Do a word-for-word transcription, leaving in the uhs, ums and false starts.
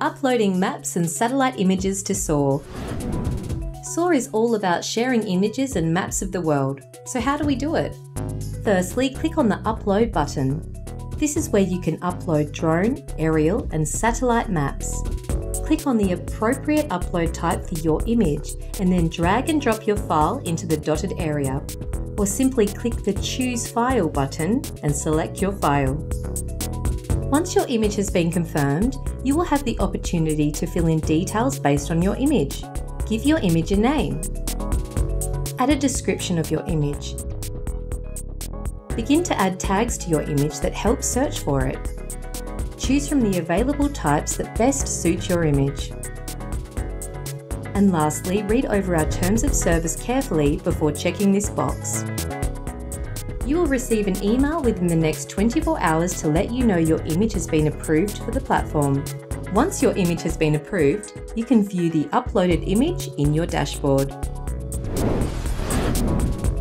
uploading maps and satellite images to Soar. Soar is all about sharing images and maps of the world. So how do we do it? Firstly, click on the Upload button. This is where you can upload drone, aerial, and satellite maps. Click on the appropriate upload type for your image and then drag and drop your file into the dotted area. Or simply click the Choose File button and select your file. Once your image has been confirmed, you will have the opportunity to fill in details based on your image. Give your image a name. Add a description of your image. Begin to add tags to your image that help search for it. Choose from the available types that best suit your image. And lastly, read over our terms of service carefully before checking this box. You will receive an email within the next twenty-four hours to let you know your image has been approved for the platform. Once your image has been approved, you can view the uploaded image in your dashboard.